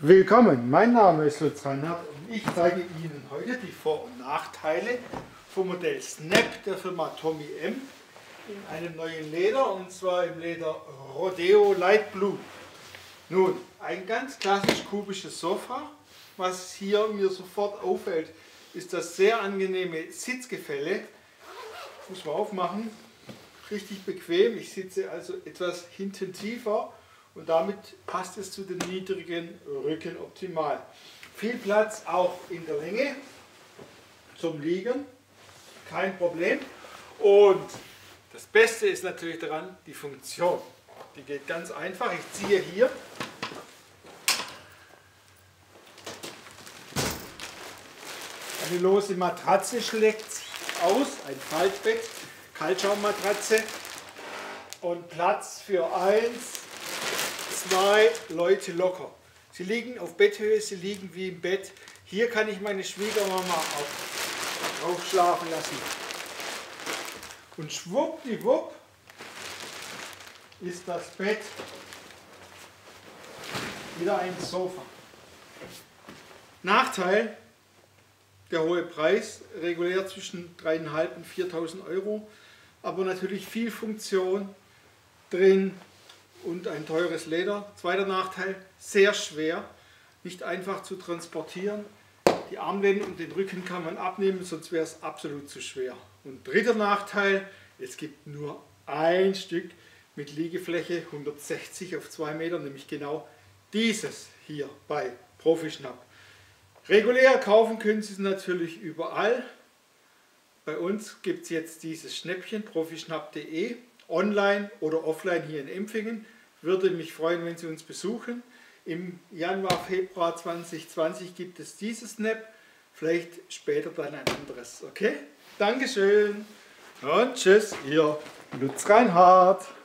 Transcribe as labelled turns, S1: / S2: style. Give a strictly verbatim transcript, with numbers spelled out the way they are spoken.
S1: Willkommen, mein Name ist Lutz Reinhardt und ich zeige Ihnen heute die Vor- und Nachteile vom Modell Snap der Firma Tommy M in einem neuen Leder, und zwar im Leder Rodeo Light Blue. Nun, ein ganz klassisch kubisches Sofa. Was hier mir sofort auffällt, ist das sehr angenehme Sitzgefälle. Muss man aufmachen, richtig bequem. Ich sitze also etwas hinten tiefer. Und damit passt es zu den niedrigen Rücken optimal. Viel Platz auch in der Länge zum Liegen, kein Problem. Und das Beste ist natürlich daran die Funktion. Die geht ganz einfach. Ich ziehe hier eine lose Matratze, schlägt sich aus, ein Faltbett, Kaltschaummatratze und Platz für eins, zwei Leute locker. Sie liegen auf Betthöhe, sie liegen wie im Bett. Hier kann ich meine Schwiegermama auch drauf schlafen lassen. Und schwuppdiwupp ist das Bett wieder ein Sofa. Nachteil: der hohe Preis, regulär zwischen dreitausendfünfhundert und viertausend Euro, aber natürlich viel Funktion drin. Und ein teures Leder. Zweiter Nachteil, sehr schwer, nicht einfach zu transportieren. Die Armlehnen und den Rücken kann man abnehmen, sonst wäre es absolut zu schwer. Und dritter Nachteil, es gibt nur ein Stück mit Liegefläche hundertsechzig auf zwei Meter, nämlich genau dieses hier bei Profischnapp. Regulär kaufen können Sie es natürlich überall. Bei uns gibt es jetzt dieses Schnäppchen, profischnapp punkt de. Online oder offline hier in Empfingen. Würde mich freuen, wenn Sie uns besuchen. Im Januar, Februar zweitausendzwanzig gibt es dieses Snap, vielleicht später dann ein anderes. Okay? Dankeschön und tschüss, Ihr Lutz Reinhardt.